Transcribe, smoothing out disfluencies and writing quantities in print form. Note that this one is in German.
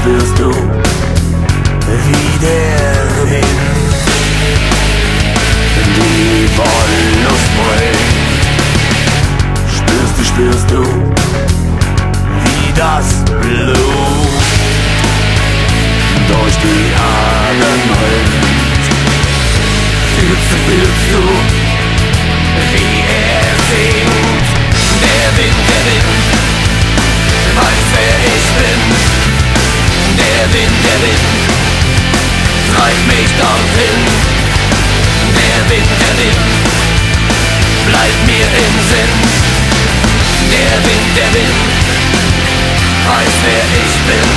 spürst du, wie der Wind die Wollust bringt. Spürst du, wie das Blut durch die Adern rinnt. Fühlst du, wie er singt? Der Wind, weiß wer ich bin. Der Wind, treibt mich dorthin. Der Wind, bleibt mir im Sinn. Der Wind, weiß wer ich bin.